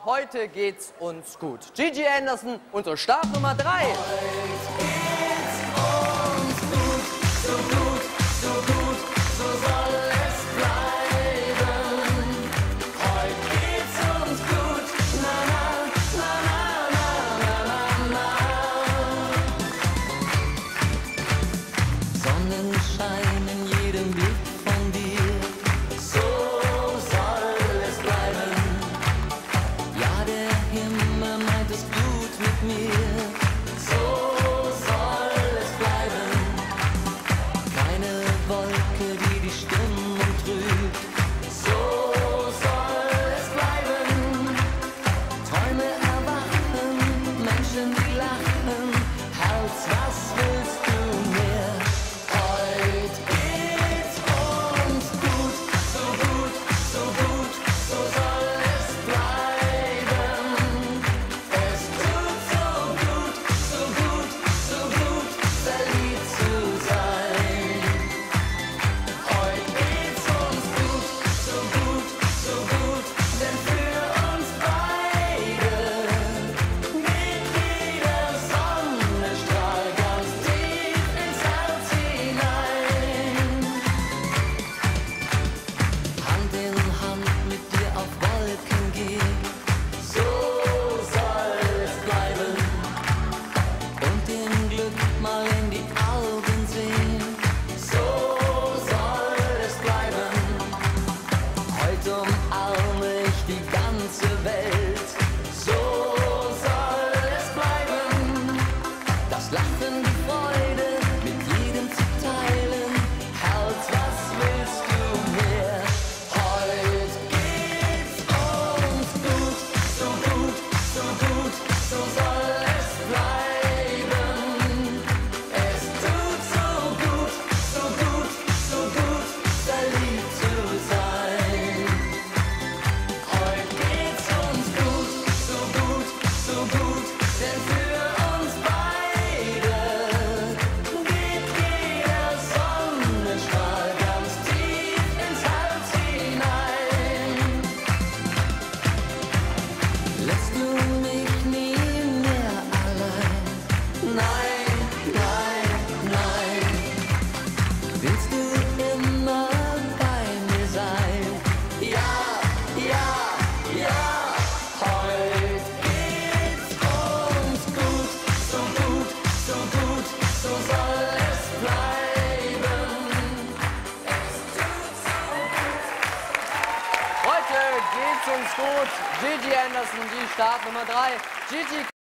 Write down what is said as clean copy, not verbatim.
heute geht's uns gut. Gigi Anderson, unsere Startnummer 3. Heute geht's uns gut, so gut, so gut, so soll es bleiben. Heute geht's uns gut, na na, na na, na na, na na. Sonnenschein in jedem Blick von dir, so soll es bleiben. Ja, der Himmel meint es gut mit mir, so soll es bleiben. Keine Wolke, die die Stimmung trübt, so soll es bleiben. Träume erwachen, Menschen, die lachen, Herz, was willst du mehr? Heute geht's uns gut, so gut, so gut, so soll es bleiben. Es tut so gut, so gut, so gut, verliebt zu sein. Heute geht's uns gut, so gut, so gut, denn für uns beide geht jeder Sonnenstrahl ganz tief ins Herz hinein. Hand in Hand mit dir auf Wolken gehen, so soll es bleiben. Und dem Glück mal in die Augen sehen, so soll es bleiben. Heute umarme ich die ganze Welt, so soll es bleiben. Das Lachen, die Freude, mit jedem zu teilen. Herz, was willst du mehr? Heute geht's uns gut, so gut, so gut, so soll es bleiben. Es tut so gut, so gut, so gut, verliebt zu sein. Heute geht's uns gut, so gut, so gut, denn für uns beide geht jeder Sonnenstrahl ganz tief ins Herz hinein. Lässt du mich nie mehr allein? Nein, nein, nein. Willst du immer bei mir sein? Ja, ja, ja. Heute geht's uns gut, so gut, so gut, so soll es bleiben. Es tut so gut. Heute geht's uns gut. Gigi Anderson, die Startnummer 3. Gigi